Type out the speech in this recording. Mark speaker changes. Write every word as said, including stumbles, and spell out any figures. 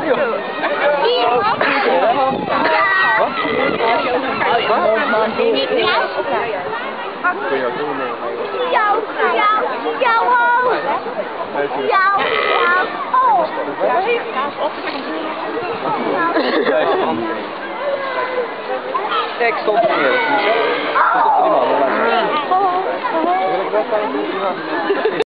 Speaker 1: joh.
Speaker 2: Hier. Jou, jou, jou, jou, jou, oh.
Speaker 1: Kijk, stond er neer. Dat is die man.